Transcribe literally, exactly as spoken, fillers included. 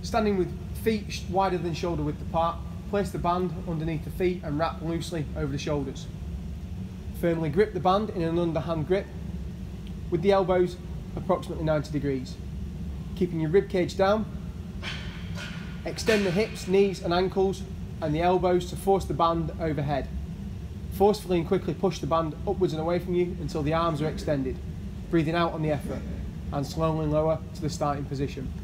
Standing with feet wider than shoulder width apart, place the band underneath the feet and wrap loosely over the shoulders. Firmly grip the band in an underhand grip with the elbows approximately ninety degrees. Keeping your rib cage down, extend the hips, knees and ankles and the elbows to force the band overhead. Forcefully and quickly push the band upwards and away from you until the arms are extended, breathing out on the effort and slowly lower to the starting position.